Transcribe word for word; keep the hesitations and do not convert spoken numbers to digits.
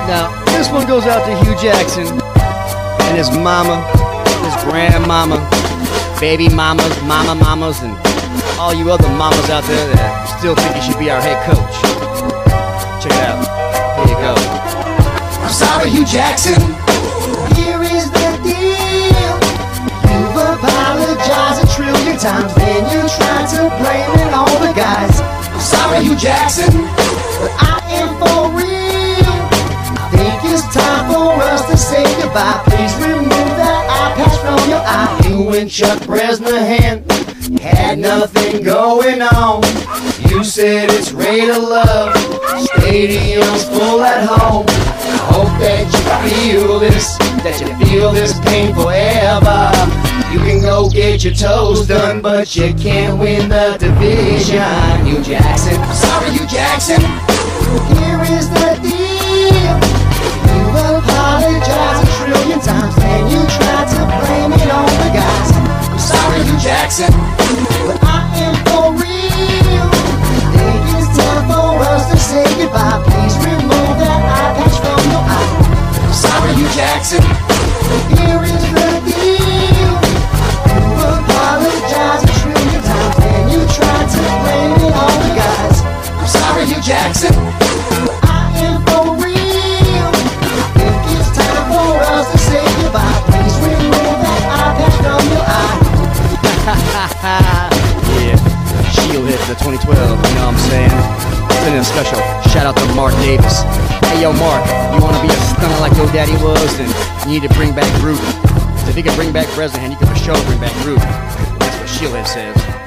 Now, this one goes out to Hugh Jackson and his mama, his grandmama, baby mamas, mama mamas, and all you other mamas out there that still think you should be our head coach. Check it out. Here you go. I'm sorry, Hugh Jackson. Here is the deal. You've apologized a trillion times, then you tried to blame it on the guys. I'm sorry, Hugh Jackson, but I am for real. It's time for us to say goodbye. Please remove that eye patch from your eye. You and Chuck Bresnahan had nothing going on. You said it's rate of love, stadium's full at home. I hope that you feel this, that you feel this pain forever. You can go get your toes done, but you can't win the division. Hugh Jackson, I'm sorry, Hugh Jackson. Here is the deal. You've apologized a trillion times, and you tried to blame it on the guys. I'm sorry, Hugh Jackson, but I am for real. I think it's time for us to say goodbye. Please remove that eye patch from your eye. I'm sorry, Hugh Jackson. Here is the deal. You've apologized a trillion times, and you tried to blame it on the guys. I'm sorry, Hugh Jackson, but I am for real. Please remove that eye patch from your eye. Yeah, Shieldhead for the twenty twelve, you know what I'm saying? Sending a special shout out to Mark Davis. Hey yo Mark, you wanna be a stunner like your daddy was, then you need to bring back Groot. If you can bring back Bresnahan, you can for sure bring back Groot. That's what Shieldhead says.